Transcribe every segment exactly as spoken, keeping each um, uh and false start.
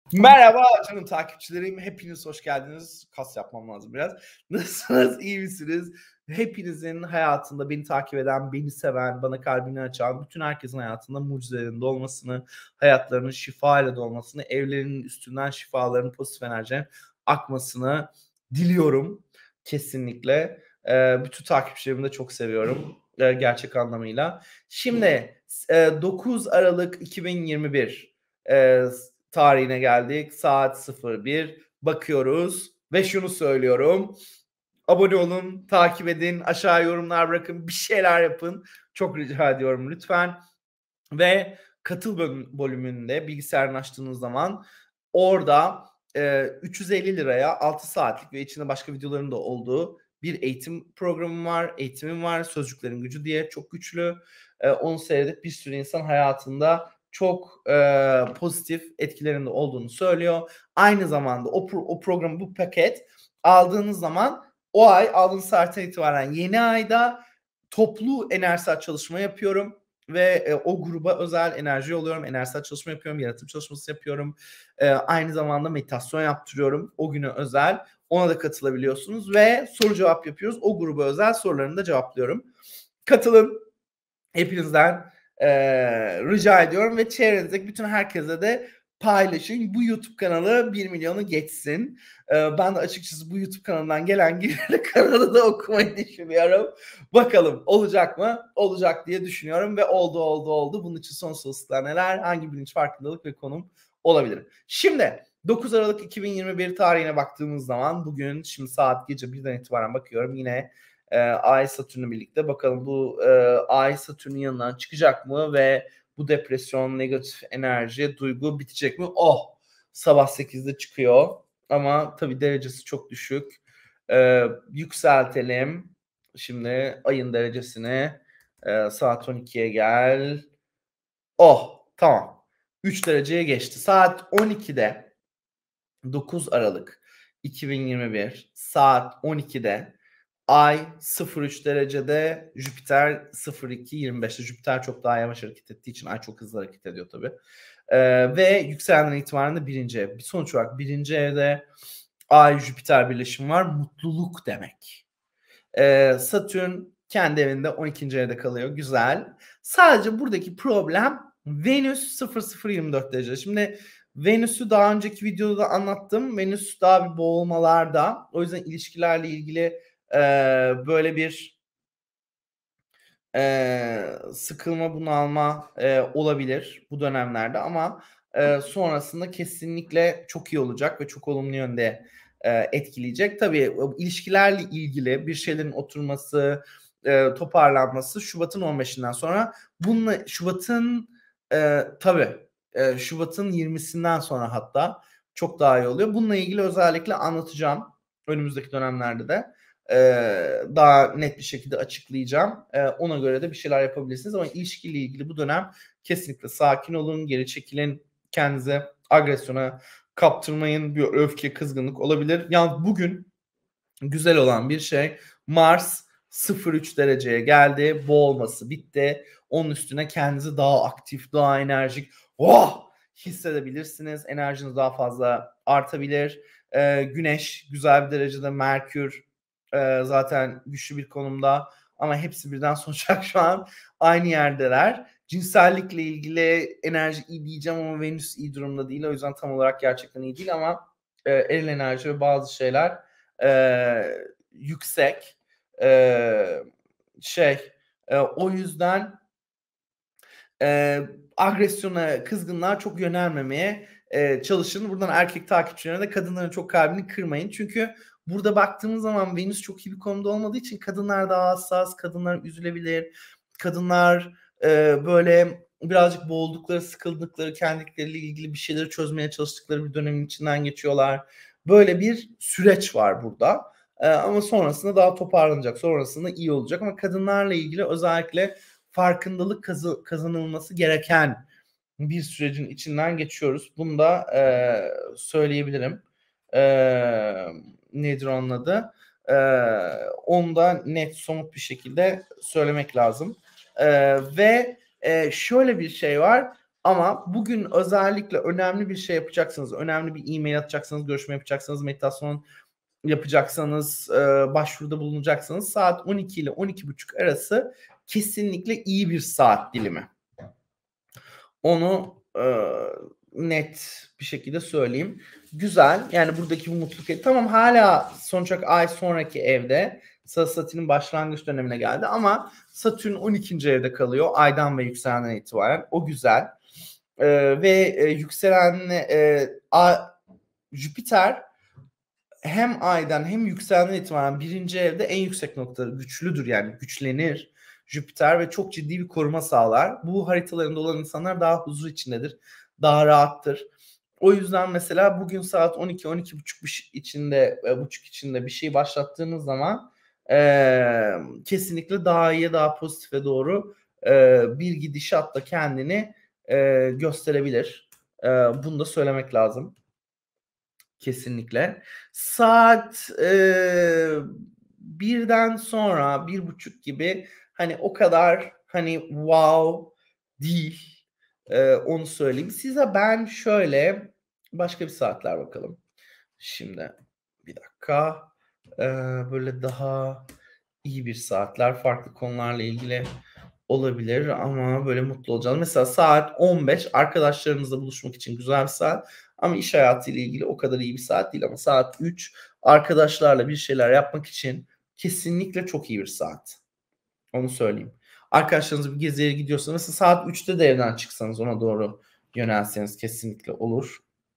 Merhaba canım takipçilerim. Hepiniz hoş geldiniz. Kas yapmam lazım biraz. Nasılsınız? İyi misiniz? Hepinizin hayatında beni takip eden, beni seven, bana kalbini açan, bütün herkesin hayatında mucizelerin dolmasını, hayatlarının şifa ile dolmasını, evlerinin üstünden şifaların, pozitif enerjinin akmasını diliyorum. Kesinlikle. Ee, bütün takipçilerimi de çok seviyorum. Ee, gerçek anlamıyla. Şimdi e, dokuz Aralık iki bin yirmi bir e, tarihine geldik. Saat sıfır bir bakıyoruz ve şunu söylüyorum. Abone olun, takip edin, aşağı yorumlar bırakın, bir şeyler yapın. Çok rica ediyorum lütfen. Ve katıl bölümünde bilgisayarını açtığınız zaman orada e, üç yüz elli liraya altı saatlik ve içinde başka videoların da olduğu bir eğitim programım var, eğitimim var. Sözcüklerin Gücü diye çok güçlü. E, onu seyredip bir sürü insan hayatında çok e, pozitif etkilerinde olduğunu söylüyor. Aynı zamanda o, pro- o program, bu paket aldığınız zaman o ay aldığınız saatten itibaren yeni ayda toplu enerjisel çalışma yapıyorum ve e, o gruba özel enerji yolluyorum, enerjisel çalışma yapıyorum, yaratım çalışması yapıyorum. E, aynı zamanda meditasyon yaptırıyorum o güne özel. Ona da katılabiliyorsunuz ve soru cevap yapıyoruz. O gruba özel sorularını da cevaplıyorum. Katılın. Hepinizden e, rica ediyorum ve çevrenizdeki bütün herkese de paylaşın. Bu YouTube kanalı bir milyonu geçsin. E, ben de açıkçası bu YouTube kanalından gelen gelirli kanalı da okumayı düşünüyorum. Bakalım olacak mı? Olacak diye düşünüyorum ve oldu oldu oldu. Bunun için son olasılıklar neler? Hangi bilinç farkındalık ve konum olabilir? Şimdi dokuz Aralık iki bin yirmi bir tarihine baktığımız zaman bugün şimdi saat gece birden itibaren bakıyorum yine e, Ay Satürn'le birlikte bakalım bu e, Ay Satürn'ün yanından çıkacak mı ve bu depresyon, negatif enerji, duygu bitecek mi? Oh! Sabah sekizde çıkıyor ama tabii derecesi çok düşük. E, yükseltelim. Şimdi ayın derecesini e, saat on ikiye gel. Oh! Tamam. üç dereceye geçti. Saat on ikide dokuz Aralık iki bin yirmi bir saat on ikide Ay sıfır üç derecede, Jüpiter sıfır iki yirmi beşte. Jüpiter çok daha yavaş hareket ettiği için Ay çok hızlı hareket ediyor tabii. Ee, ve yükselenden itibaren de birinci ev. Sonuç olarak birinci evde Ay-Jüpiter birleşimi var. Mutluluk demek. Ee, Satürn kendi evinde on ikinci evde kalıyor. Güzel. Sadece buradaki problem Venüs sıfır sıfır yirmi dört derece. Şimdi Venüs'ü daha önceki videoda da anlattım. Venüs daha bir boğulmalarda. O yüzden ilişkilerle ilgili e, böyle bir e, sıkılma, bunalma e, olabilir bu dönemlerde ama e, sonrasında kesinlikle çok iyi olacak ve çok olumlu yönde e, etkileyecek. Tabii ilişkilerle ilgili bir şeylerin oturması, e, toparlanması Şubat'ın on beşinden sonra. Bununla Şubat'ın e, tabii e, Şubat'ın yirmisinden sonra hatta çok daha iyi oluyor. Bununla ilgili özellikle anlatacağım önümüzdeki dönemlerde de. Ee, daha net bir şekilde açıklayacağım. Ee, ona göre de bir şeyler yapabilirsiniz ama ilişkiyle ilgili bu dönem kesinlikle sakin olun, geri çekilin, kendinize agresyona kaptırmayın, bir öfke, kızgınlık olabilir. Yalnız bugün güzel olan bir şey, Mars sıfır üç dereceye geldi, boğulması bitti. Onun üstüne kendinizi daha aktif, daha enerjik, oh hissedebilirsiniz. Enerjiniz daha fazla artabilir. Ee, Güneş güzel bir derecede, Merkür e, zaten güçlü bir konumda ama hepsi birden sonuç olarak şu an aynı yerdeler. Cinsellikle ilgili enerji iyi diyeceğim ama Venüs iyi durumda değil. O yüzden tam olarak gerçekten iyi değil ama e, eril enerji ve bazı şeyler e, yüksek. E, şey e, o yüzden e, agresyona, kızgınlığa çok yönelmemeye e, çalışın. Buradan erkek takipçilerine de kadınların çok kalbini kırmayın. Çünkü burada baktığımız zaman Venüs çok iyi bir konuda olmadığı için kadınlar daha hassas, kadınlar üzülebilir. Kadınlar e, böyle birazcık boğuldukları, sıkıldıkları, kendileriyle ilgili bir şeyleri çözmeye çalıştıkları bir dönemin içinden geçiyorlar. Böyle bir süreç var burada. E, ama sonrasında daha toparlanacak. Sonrasında iyi olacak ama kadınlarla ilgili özellikle farkındalık kazı, kazanılması gereken bir sürecin içinden geçiyoruz. Bunu da e, söyleyebilirim. E, nedir onun adı? E, onu da net, somut bir şekilde söylemek lazım. E, ve e, şöyle bir şey var. Ama bugün özellikle önemli bir şey yapacaksanız, önemli bir e-mail atacaksanız, görüşme yapacaksanız, meditasyon yapacaksanız, eee, başvuruda bulunacaksanız saat on iki ile on iki buçuk arası kesinlikle iyi bir saat dilimi. Onu eee, net bir şekilde söyleyeyim. Güzel. Yani buradaki bu mutluluk. Tamam, hala sonuç olarak ay sonraki evde. Satürn'ün başlangıç dönemine geldi ama Satürn on ikinci evde kalıyor. Aydan ve yükselenden itibaren. O güzel. Ee, ve e, yükselen e, A, Jüpiter hem aydan hem yükselenden itibaren birinci evde en yüksek noktada güçlüdür, yani güçlenir Jüpiter ve çok ciddi bir koruma sağlar. Bu haritalarında olan insanlar daha huzur içindedir, daha rahattır. O yüzden mesela bugün saat on iki on iki buçuk içinde buçuk içinde bir şey başlattığınız zaman e, kesinlikle daha iyiye, daha pozitife doğru e, bir gidişatla kendini e, gösterebilir. E, bunu da söylemek lazım. Kesinlikle. Saat e, birden sonra, bir buçuk gibi hani o kadar hani wow değil. E, onu söyleyeyim. Size ben şöyle başka bir saatler bakalım. Şimdi bir dakika. E, böyle daha iyi bir saatler farklı konularla ilgili olabilir ama böyle mutlu olacağız. Mesela saat on beş arkadaşlarınızla buluşmak için güzel bir saat ama iş hayatıyla ilgili o kadar iyi bir saat değil, ama saat üç arkadaşlarla bir şeyler yapmak için kesinlikle çok iyi bir saat. Onu söyleyeyim. Arkadaşlarınızla bir geziye gidiyorsanız mesela saat üçte de evden çıksanız ona doğru yönelseniz kesinlikle olur.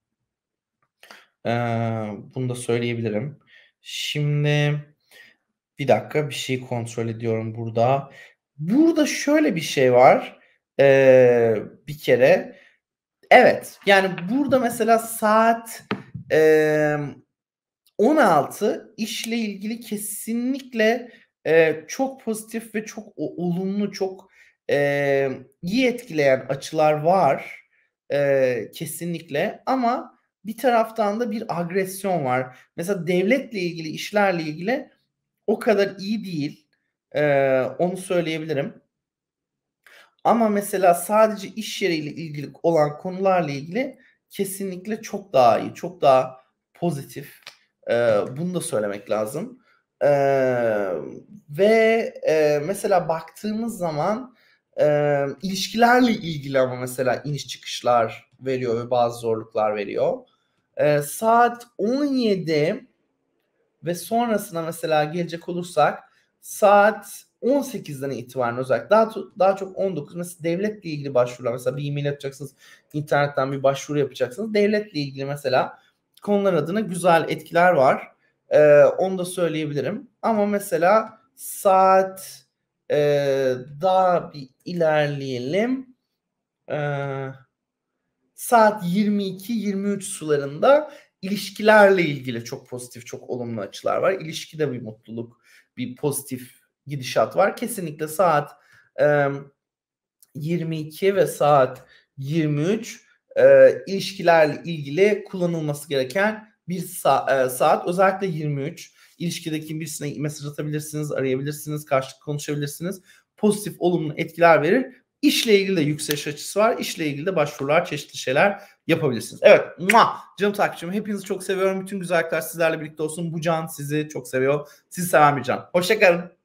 Ee, bunu da söyleyebilirim. Şimdi bir dakika, bir şey kontrol ediyorum burada. Burada şöyle bir şey var. Ee, bir kere evet, yani burada mesela saat e, on altı işle ilgili kesinlikle e, çok pozitif ve çok o, olumlu, çok e, iyi etkileyen açılar var e, kesinlikle, ama bir taraftan da bir agresyon var. Mesela devletle ilgili, işlerle ilgili o kadar iyi değil. Ee, onu söyleyebilirim. Ama mesela sadece iş yeriyle ilgili olan konularla ilgili kesinlikle çok daha iyi, çok daha pozitif. Ee, bunu da söylemek lazım. Ee, ve e, mesela baktığımız zaman e, ilişkilerle ilgili ama mesela iniş çıkışlar veriyor ve bazı zorluklar veriyor. Ee, saat on yedi ve sonrasına mesela gelecek olursak saat on sekizden itibaren özellikle daha, daha çok on dokuz mesela devletle ilgili başvurular, mesela bir e-mail yapacaksınız, internetten bir başvuru yapacaksınız. Devletle ilgili mesela konular adına güzel etkiler var. Ee, onu da söyleyebilirim. Ama mesela saat e, daha bir ilerleyelim. Ee, saat yirmi iki yirmi üç sularında ilişkilerle ilgili çok pozitif, çok olumlu açılar var. İlişkide bir mutluluk, bir pozitif gidişat var. Kesinlikle saat e, yirmi iki ve saat yirmi üç e, ilişkilerle ilgili kullanılması gereken bir sa- e, saat. Özellikle yirmi üç. İlişkideki birisine mesaj atabilirsiniz, arayabilirsiniz, karşılıklı konuşabilirsiniz. Pozitif, olumlu etkiler verir. İşle ilgili de yükseliş açısı var. İşle ilgili de başvurular, çeşitli şeyler yapabilirsiniz. Evet. Muah! Canım takipçim, hepinizi çok seviyorum. Bütün güzellikler sizlerle birlikte olsun. Bu can sizi çok seviyor. Sizi seven bir can. Hoşçakalın.